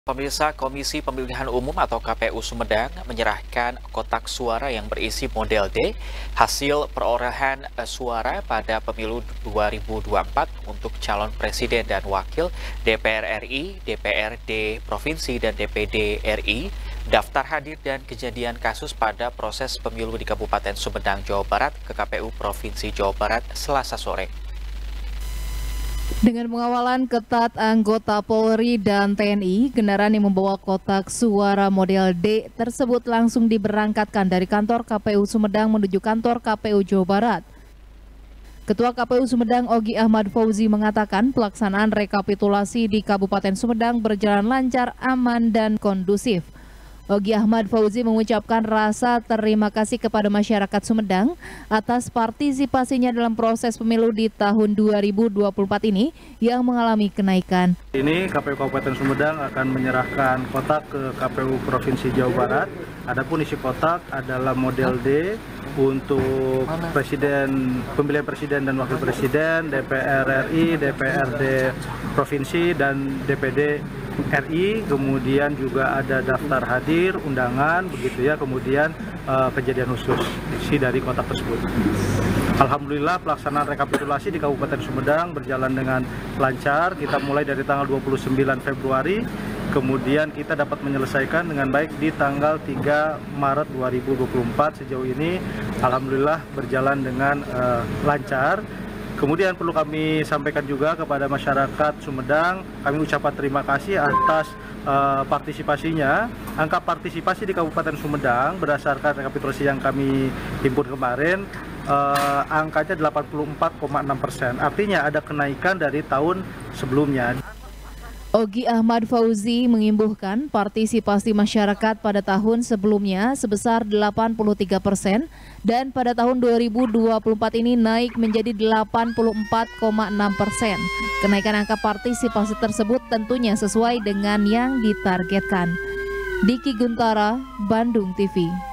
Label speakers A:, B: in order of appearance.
A: Pemirsa Komisi Pemilihan Umum atau KPU Sumedang menyerahkan kotak suara yang berisi model D hasil perolehan suara pada pemilu 2024 untuk calon presiden dan wakil DPR RI, DPRD Provinsi dan DPD RI, daftar hadir dan kejadian kasus pada proses pemilu di Kabupaten Sumedang, Jawa Barat ke KPU Provinsi Jawa Barat Selasa sore.
B: Dengan pengawalan ketat anggota Polri dan TNI, kendaraan yang membawa kotak suara model D tersebut langsung diberangkatkan dari kantor KPU Sumedang menuju kantor KPU Jawa Barat. Ketua KPU Sumedang Ogi Ahmad Fauzi mengatakan pelaksanaan rekapitulasi di Kabupaten Sumedang berjalan lancar, aman, dan kondusif. Ogi Ahmad Fauzi mengucapkan rasa terima kasih kepada masyarakat Sumedang atas partisipasinya dalam proses pemilu di tahun 2024 ini yang mengalami kenaikan.
C: Ini KPU Kabupaten Sumedang akan menyerahkan kotak ke KPU Provinsi Jawa Barat. Adapun isi kotak adalah model D untuk pemilihan presiden dan wakil presiden, DPR RI, DPRD Provinsi dan DPD RI, kemudian juga ada daftar hadir, undangan, begitu ya, kemudian kejadian khusus isi dari kotak tersebut. Alhamdulillah pelaksanaan rekapitulasi di Kabupaten Sumedang berjalan dengan lancar. Kita mulai dari tanggal 29 Februari, kemudian kita dapat menyelesaikan dengan baik di tanggal 3 Maret 2024. Sejauh ini alhamdulillah berjalan dengan lancar. Kemudian perlu kami sampaikan juga kepada masyarakat Sumedang, kami ucapkan terima kasih atas partisipasinya. Angka partisipasi di Kabupaten Sumedang berdasarkan rekapitulasi yang kami himpun kemarin, angkanya 84,6%. Artinya ada kenaikan dari tahun sebelumnya.
B: Ogi Ahmad Fauzi mengimbuhkan partisipasi masyarakat pada tahun sebelumnya sebesar 83% dan pada tahun 2024 ini naik menjadi 84,6%. Kenaikan angka partisipasi tersebut tentunya sesuai dengan yang ditargetkan. Diki Guntara, Bandung TV.